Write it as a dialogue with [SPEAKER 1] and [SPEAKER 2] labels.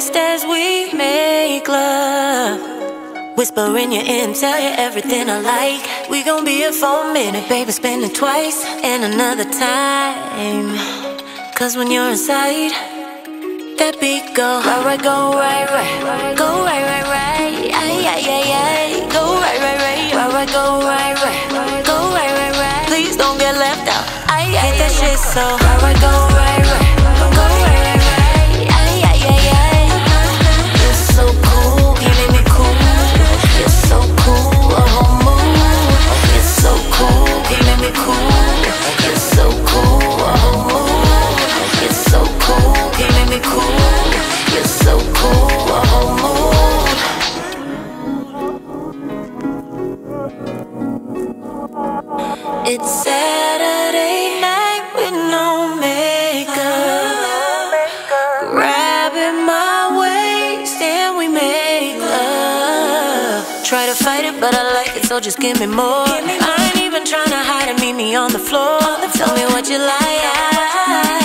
[SPEAKER 1] waist as we make love. Whisper in your ear and tell you everything I like. We gon' be here for a minute, baby, spend it twice and another time. Cause when you're inside, that beat go right, go right, right. Go right, right, right. Ay, ay, ay, ay. Go right, right, right. Right, go right, right. Go right, right, right. Please don't get left out. Ay, ay, hit that shit so right, go right, right. Go right, right, right. Ay, ay, ay, ay. You're so cool, you make me cool. You're so cool, a whole mood. You're so cool, you make me cool. You're so cool, a whole mood. You're so cool, you make me cool. You're so cool, a whole mood. It's Saturday night with no makeup. Grabbing my waist and we make love. Try to fight it but I like it, so just give me more. I ain't even tryna hide it, meet me on the floor. Tell me what you like.